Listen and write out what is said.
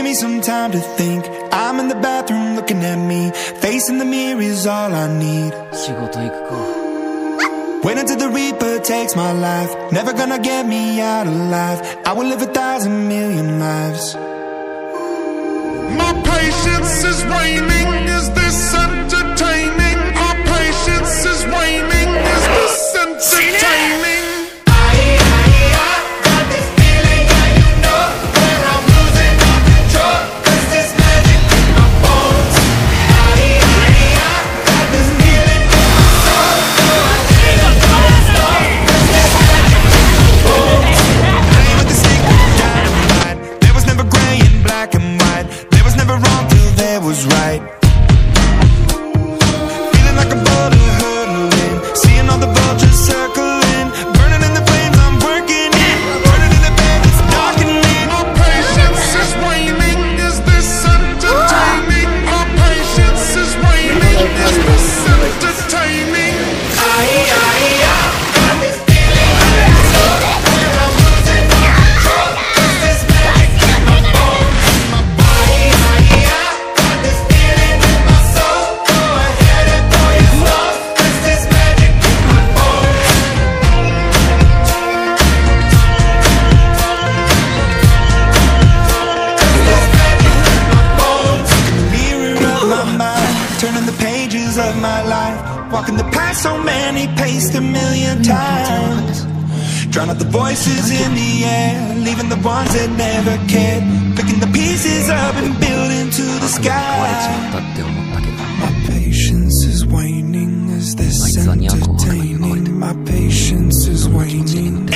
me some time to think. I'm in the bathroom looking at me. Facing the mirror is all I need. 仕事行くか Wait until the reaper takes my life. Never gonna get me out alive. I will live 1,000 million lives. My patience is waning. Is this entertaining? Our patience is waning. Is this entertaining? Was right. Feeling like a boulder hurtling, seeing all the vultures circling, burning in the flames, I'm working it, burning in the bed, it's darkening. Our patience is waning, is this entertaining? Our patience is waning, is this entertaining? Got this feeling in my soul, where I'm losing all control, 'cause this magic in my bones, in my body. Turning the pages of my life, walking the path so many paced 1,000,000 times. Drown out the voices in the air, leaving the ones that never cared. Picking the pieces up and building to the sky. My patience is waning. Is this entertaining? My patience is waning.